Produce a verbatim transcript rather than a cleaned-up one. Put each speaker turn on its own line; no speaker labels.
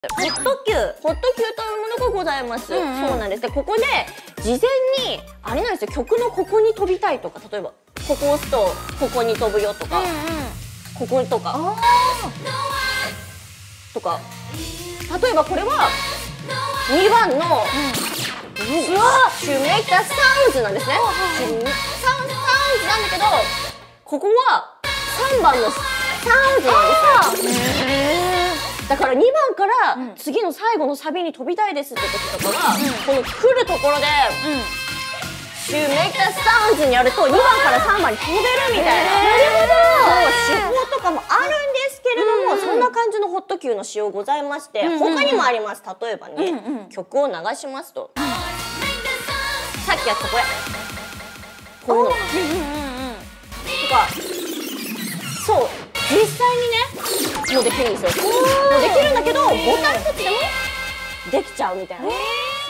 ホットキュー、ホットキューというものがございます。うんうん、そうなんです。で、ここで事前にあれなんですよ、曲のここに飛びたいとか、例えばここを押すとここに飛ぶよとか、うんうん、こことかとか、例えばこれはにばんの、うん、うわシュメイタサウンズなんですね。サウンズなんだけど、ここはさんばんのサウンズなんですよ。だからにばんから次の最後のサビに飛びたいですって時とかは、うん、この来るところで、うん、シュメイタサウンズにやるとにばんからさんばんに飛べるみたいな、なるほど、手法とかもあるんですけれども、うん、そんな感じのホットキューの仕様ございまして、うん、他にもあります。例えばね、うんうん、曲を流しますと、うん、さっきやったこれこういうのとか、そう実際にねもうできるんですよ。もうできるんだけどボタン一つでもできちゃうみたいな。